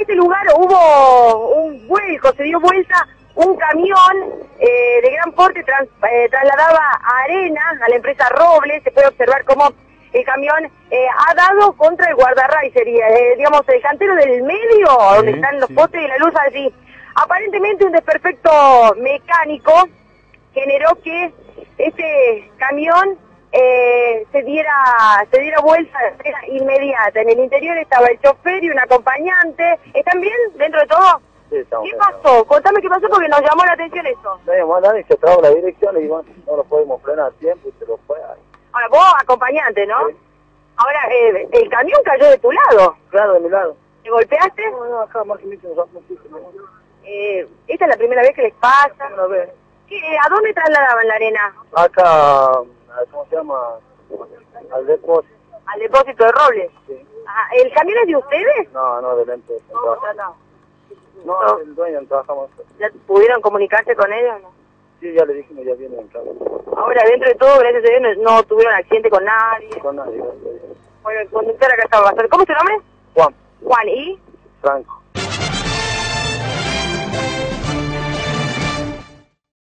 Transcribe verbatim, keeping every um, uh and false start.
este lugar hubo un vuelco, se dio vuelta un camión eh, de gran porte, trans, eh, trasladaba arena a la empresa Robles. Se puede observar cómo el camión eh, ha dado contra el guardarray, sería, eh, digamos, el cantero del medio, sí, donde están los sí. postes y la luz allí. Aparentemente un desperfecto mecánico generó que este camión eh, se diera se diera vuelta de manera inmediata. En el interior estaba el chofer y un acompañante. ¿Están bien dentro de todo? Sí, estamos ¿Qué bien, pasó? estamos. Contame qué pasó porque nos llamó la atención eso. No llamó a nadie, se trabó la dirección y bueno, no lo podemos frenar a tiempo y se lo fue ahí. Ahora, vos acompañante, ¿no? Sí. Ahora, eh, el camión cayó de tu lado. Claro, de mi lado. ¿Te golpeaste? No, no, acá más que me nos muchísimo. Eh, ¿Esta es la primera vez que les pasa? Una vez. ¿Qué, ¿A dónde trasladaban la arena? Acá, ¿cómo se llama? Al depósito. ¿Al depósito de Robles? Sí. Ah, ¿el camión es de ustedes? No, no, de la empresa. No, no, no. No, No. el dueño, trabajamos. ¿Ya pudieron comunicarse con ellos? No. Sí, ya le dijimos, ya viene en casa. Ahora, dentro de todo, gracias a Dios, no, no tuvieron accidente con nadie. Con nadie, gracias a Dios. Bueno, el conductor acá estaba bastante... ¿Cómo es tu nombre? Juan. Juan, ¿y? Franco.